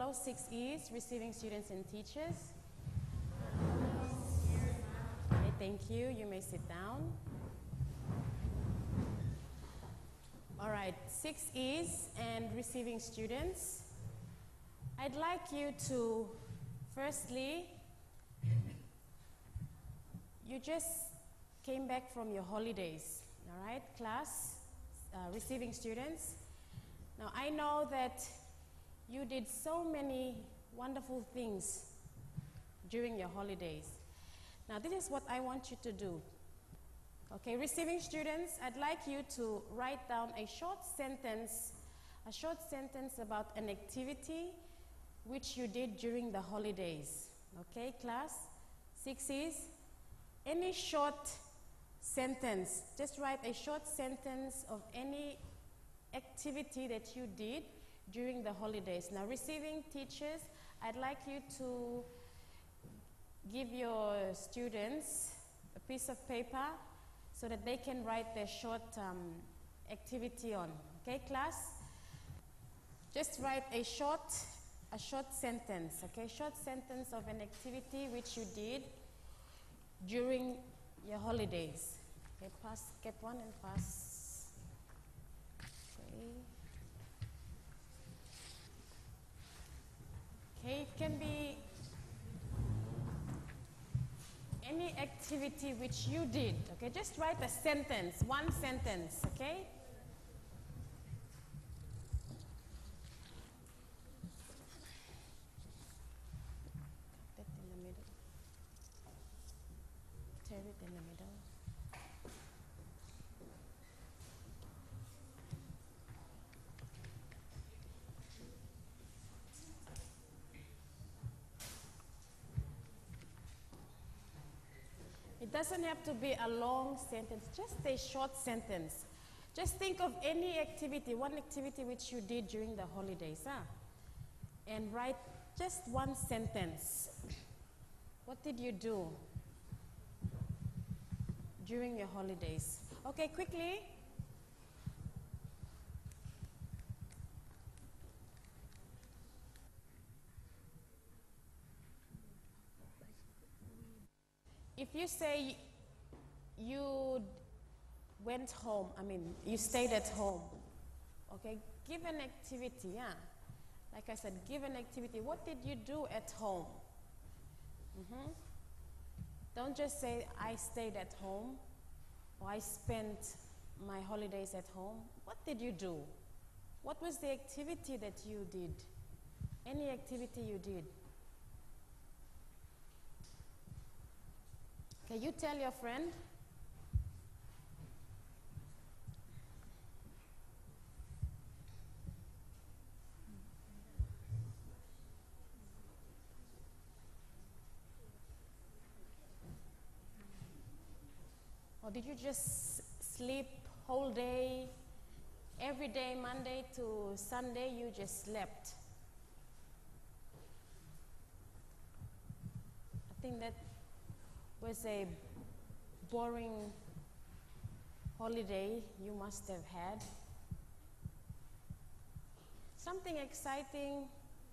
Hello, 6Es, receiving students and teachers. Okay, thank you. You may sit down. All right, 6Es and receiving students. I'd like you to, firstly, you just came back from your holidays, all right, class, receiving students. Now, I know that you did so many wonderful things during your holidays. Now, this is what I want you to do. Okay, receiving students, I'd like you to write down a short sentence about an activity which you did during the holidays. Okay, class, 6Es, any short sentence, just write a short sentence of any activity that you did during the holidays. Now, receiving teachers, I'd like you to give your students a piece of paper so that they can write their short activity on. Okay, class? Just write a short sentence, okay? Short sentence of an activity which you did during your holidays. Okay, pass, get one and pass. Okay. Okay, it can be any activity which you did, okay? Just write a sentence, one sentence, okay? That in the middle. Tear it in the middle. It doesn't have to be a long sentence, just a short sentence. Just think of any activity, one activity which you did during the holidays, and write just one sentence. What did you do during your holidays? Okay, quickly. If you say you went home, you stayed at home, okay, give an activity, yeah. Like I said, give an activity. What did you do at home? Don't just say, I stayed at home, or I spent my holidays at home. What did you do? What was the activity that you did? Any activity you did. Okay, you tell your friend. Or did you just sleep whole day? Every day, Monday to Sunday, you just slept? I think that was a boring holiday you must have had. Something exciting.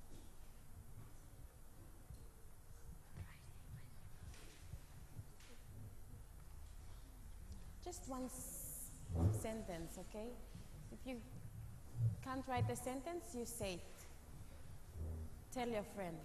Just one sentence, okay? If you can't write a sentence, you say it. Tell your friend.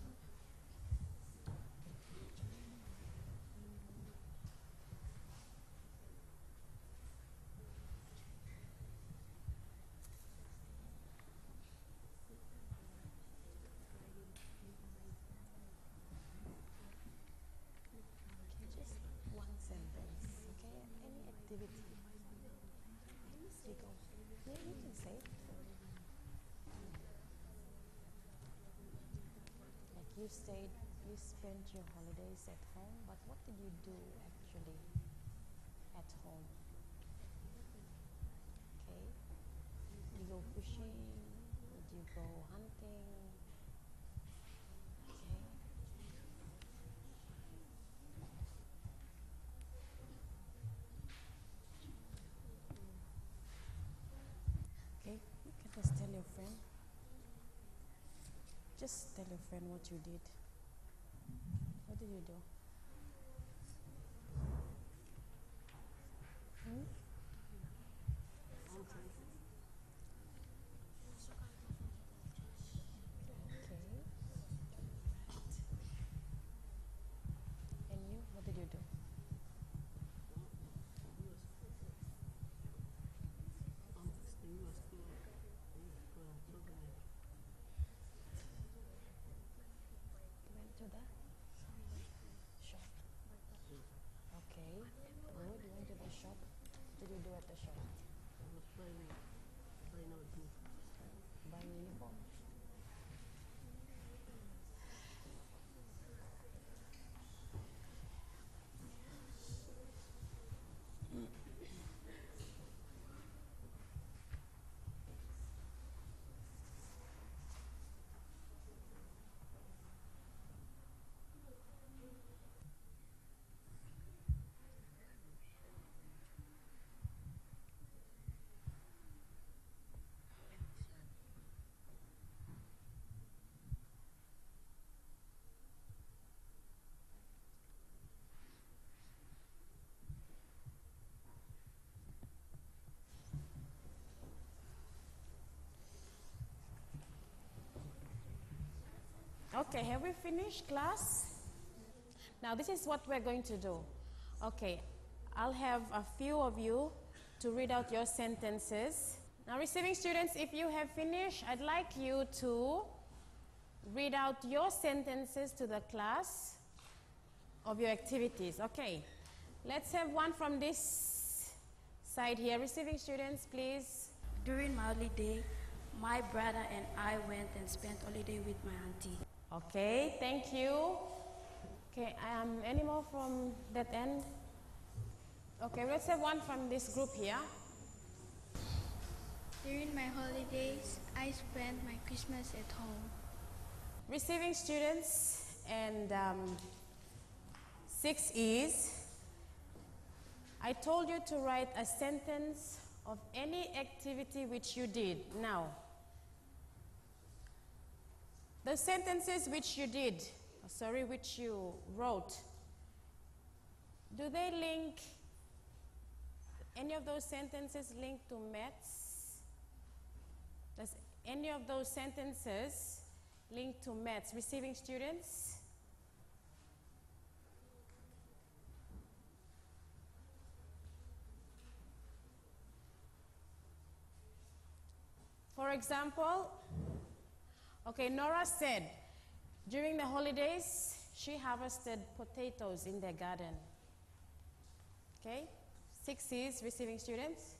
You spent your holidays at home, but what did you do actually at home? Okay. Did you go fishing? Did you go hunting? Okay. Okay, you can just tell your friend. Just tell your friend what you did. What did you do? Hmm? Okay. And you, what did you do? Went to the shop. Okay. Good. You went to the shop. What did you do at the shop? Buy uniform. Okay, have we finished class? Now this is what we're going to do. Okay, I'll have a few of you to read out your sentences. Now receiving students, if you have finished, I'd like you to read out your sentences to the class of your activities. Okay, let's have one from this side here. Receiving students, please. During my holiday, my brother and I went and spent holiday with my auntie. Okay, thank you. Okay, any more from that end? Okay, let's have one from this group here. During my holidays, I spent my Christmas at home. Receiving students, and 6 is, I told you to write a sentence of any activity which you did. Now, the sentences which you did, which you wrote, do they link, any of those sentences link to maths? Does any of those sentences link to maths? Receiving students? For example, okay, Nora said during the holidays she harvested potatoes in their garden. Okay, 6 is receiving students.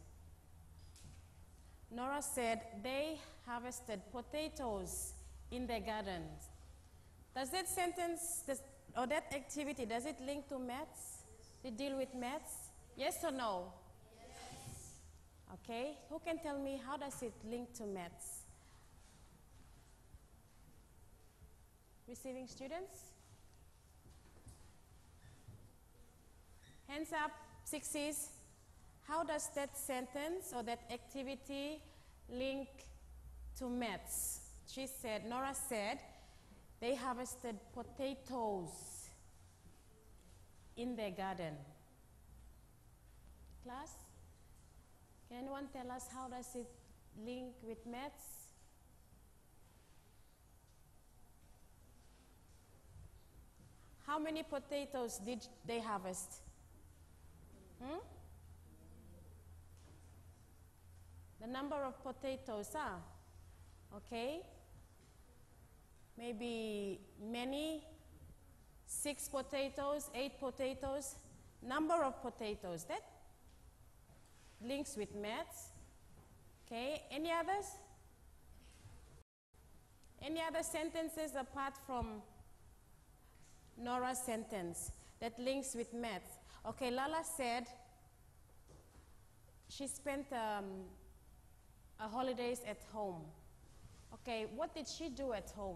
Nora said they harvested potatoes in their gardens. Does that sentence, or that activity, does it link to maths? They deal with maths? Yes or no? Yes. Okay, who can tell me how does it link to maths? Receiving students? Hands up, 6 is. How does that sentence or that activity link to maths? She said, Nora said, they harvested potatoes in their garden. Class, can anyone tell us how does it link with maths? How many potatoes did they harvest? The number of potatoes, okay. Maybe many, 6 potatoes, 8 potatoes, number of potatoes. That links with maths. Okay, any others? Any other sentences apart from Nora's sentence that links with maths? Okay, Lala said she spent holidays at home. Okay, what did she do at home?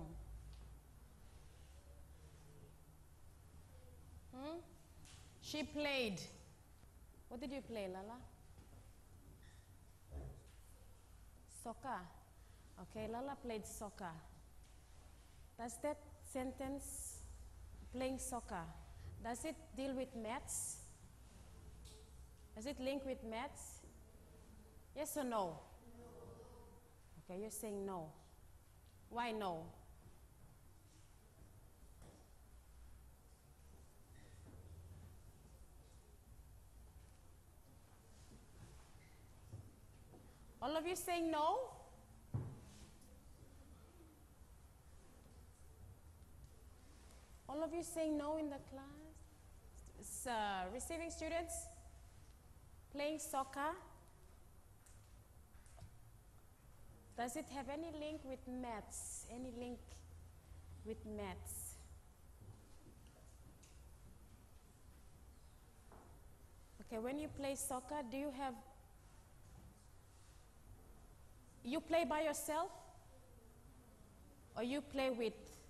She played. What did you play, Lala? Soccer. Okay, Lala played soccer. Does that sentence, playing soccer, does it deal with maths? Does it link with maths? Yes or no? Okay, you're saying no. Why no? All of you saying no? All of you saying no in the class? Receiving students? Playing soccer? Does it have any link with maths? Any link with maths? Okay, when you play soccer, do you have... You play by yourself? Or you play with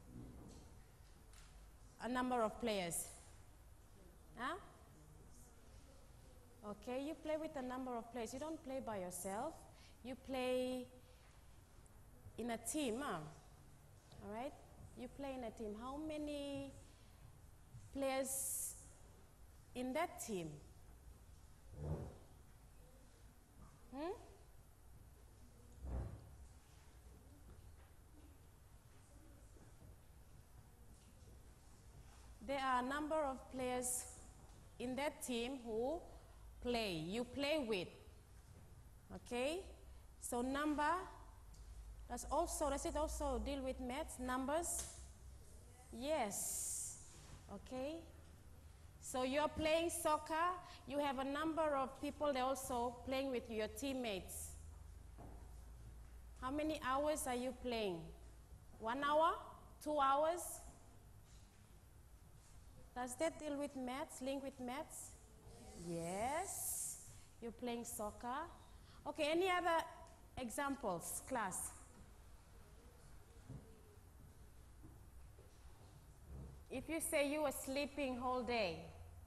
a number of players? Huh? Okay, you play with a number of players. You don't play by yourself. You play in a team, huh? All right? You play in a team. How many players in that team? There are a number of players in that team who play. You play with. Okay? So number, does it also deal with maths, numbers? Yes. Okay? So you're playing soccer, you have a number of people that are also playing with you, your teammates. How many hours are you playing? 1 hour? 2 hours? Does that deal with maths, link with maths? Yes. You're playing soccer. Okay, any other examples, class? If you say you were sleeping whole day,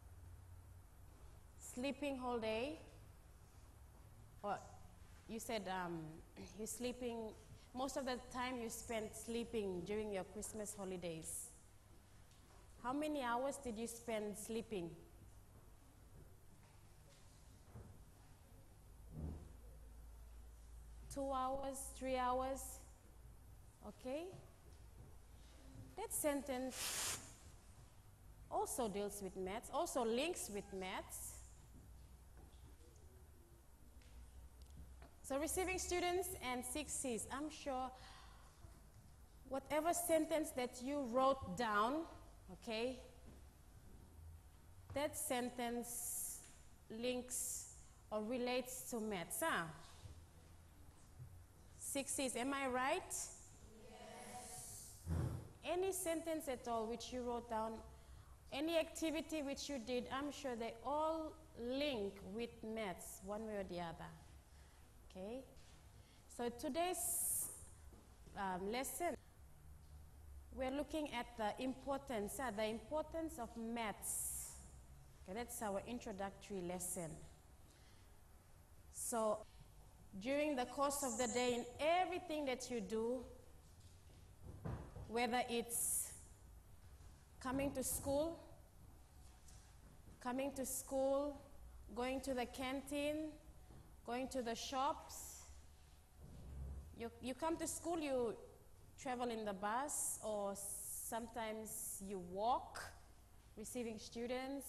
or you said you're sleeping, most of the time you spent sleeping during your Christmas holidays. How many hours did you spend sleeping? Two hours, 3 hours? Okay? That sentence also deals with maths, also links with maths. So receiving students and 6Cs, I'm sure whatever sentence that you wrote down, okay, that sentence links or relates to maths, huh? 6Cs, am I right? Yes. Any sentence at all which you wrote down, any activity which you did, I'm sure they all link with maths one way or the other. Okay? So today's lesson, we're looking at the importance of maths. Okay, that's our introductory lesson. So during the course of the day, in everything that you do, whether it's coming to school, going to the canteen, going to the shops. You come to school, you travel in the bus, or sometimes you walk, receiving students.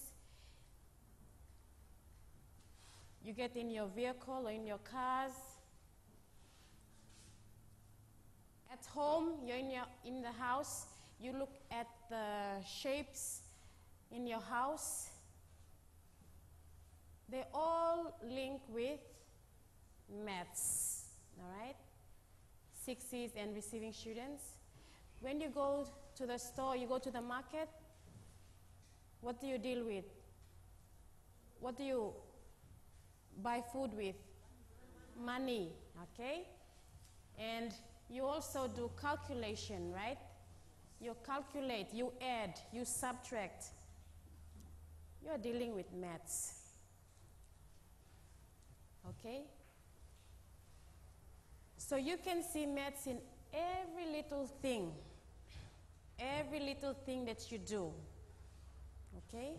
You get in your vehicle or in your cars. At home, you're in the house, you look at the shapes in your house. They all link with maths, all right? 6Cs and receiving students. When you go to the store, you go to the market, what do you deal with? What do you buy food with? Money, okay? And you also do calculation, right? You calculate, you add, you subtract. You're dealing with maths. Okay? So you can see maths in every little thing. every little thing that you do. Okay?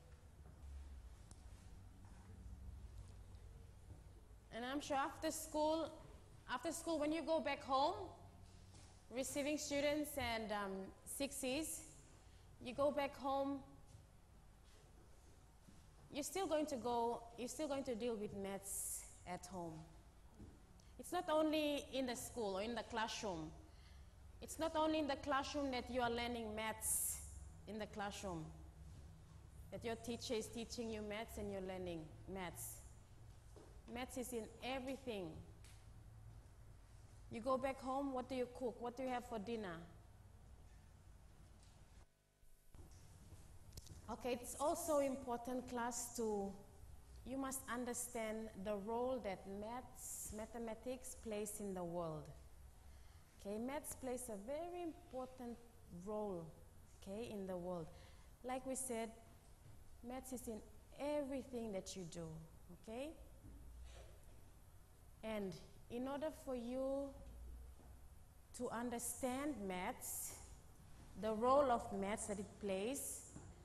And I'm sure after school when you go back home, receiving students and 6Es, you go back home, you're still going to deal with maths at home. It's not only in the school or in the classroom. It's not only in the classroom that you are learning maths in the classroom, that your teacher is teaching you maths and you're learning maths. Maths is in everything. You go back home, what do you cook? What do you have for dinner? Okay, it's also important, class, you must understand the role that mathematics plays in the world. Okay, maths plays a very important role, okay, in the world. Like we said, maths is in everything that you do, okay? And in order for you to understand maths, the role of maths that it plays,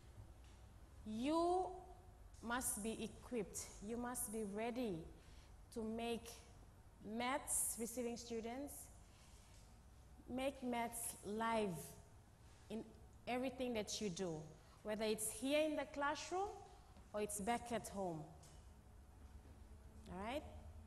you must be equipped, you must be ready to make maths, receiving students, make maths live in everything that you do, whether it's here in the classroom or it's back at home. All right?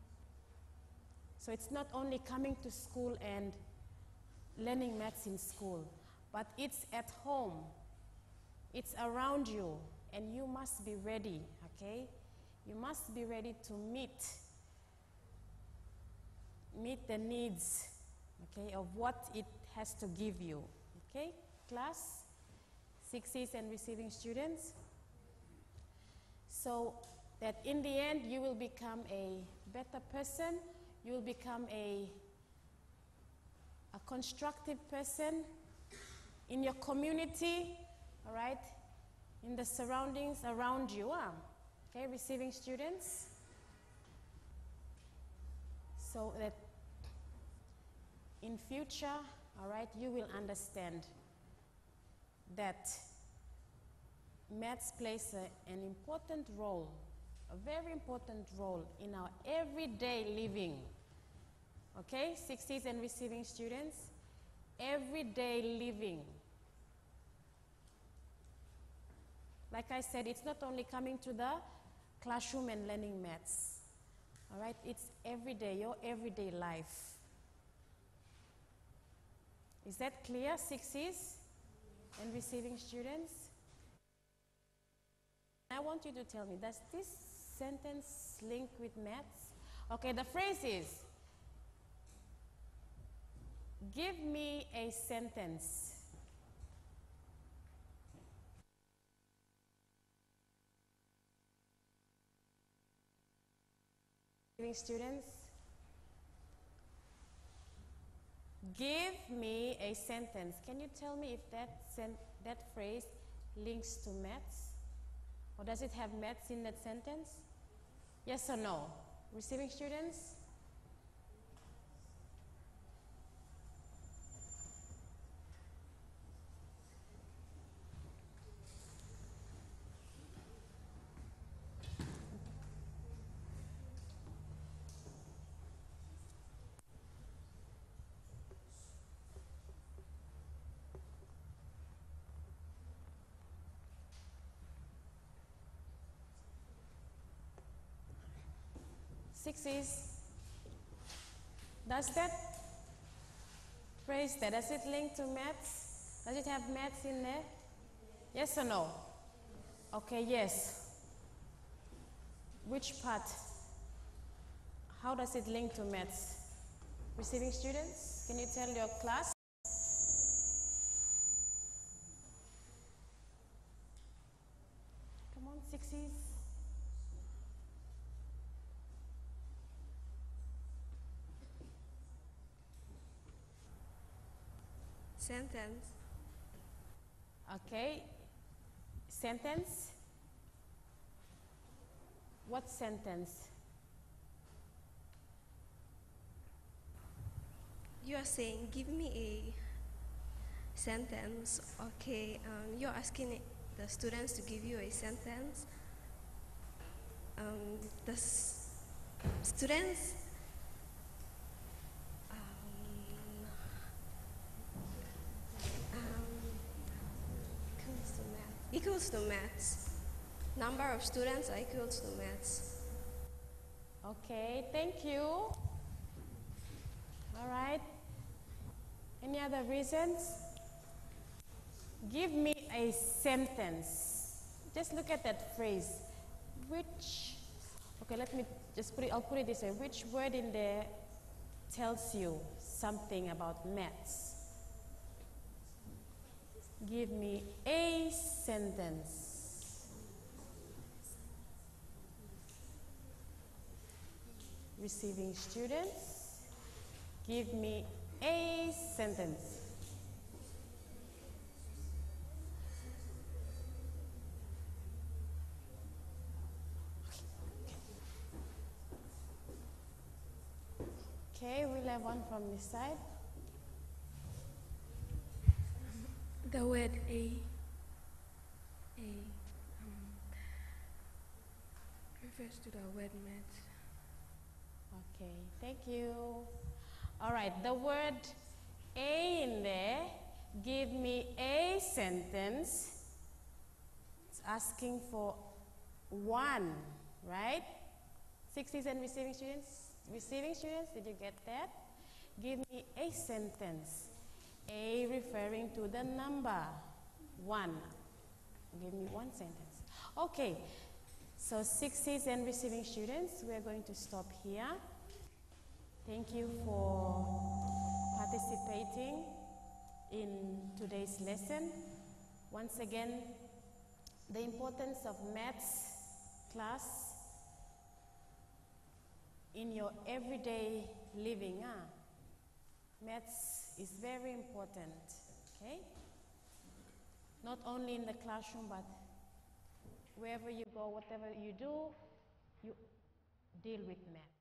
So it's not only coming to school and learning maths in school, but it's at home, it's around you, and you must be ready, okay? You must be ready to meet the needs, okay, of what it has to give you, okay? Class, 6Es and receiving students, so that in the end you will become a better person, you will become a constructive person in your community, all right, in the surroundings around you, okay, receiving students, so that in future, all right, you will understand that maths plays an important role, a very important role in our everyday living. Okay, 6Es and receiving students, everyday living. Like I said, it's not only coming to the classroom and learning maths. All right, it's everyday, your everyday life. Is that clear, 6Es and receiving students? I want you to tell me, does this sentence link with maths? Okay, the phrase is, give me a sentence. Students, give me a sentence. Can you tell me if that phrase links to maths? Or does it have maths in that sentence? Yes or no? Receiving students? Sixes. Does that phrase there, does it link to maths? Does it have maths in there? Yes or no? Okay, yes. Which part? How does it link to maths? Receiving students, can you tell your class? Come on, sixes. Sentence. Okay. Sentence? What sentence? You are saying, give me Sentence. Okay, you're asking the students to give you a sentence. The students equals to maths. Number of students are equals to maths. Okay, thank you. All right. Any other reasons? Give me a sentence. Just look at that phrase. Okay, let me just I'll put it this way. Which word in there tells you something about maths? Give me a sentence. Receiving students, give me a sentence. Okay, we'll have one from this side. The word refers to the word math. Okay, thank you. All right, the word a in there, give me a sentence. It's asking for one, right? 60s and receiving students? Receiving students, did you get that? Give me a sentence. A referring to the number 1. Give me one sentence. Okay, so 60s and receiving students, we're going to stop here. Thank you for participating in today's lesson. Once again, the importance of maths class in your everyday living. Maths is very important, okay? Not only in the classroom, but wherever you go, whatever you do, you deal with math.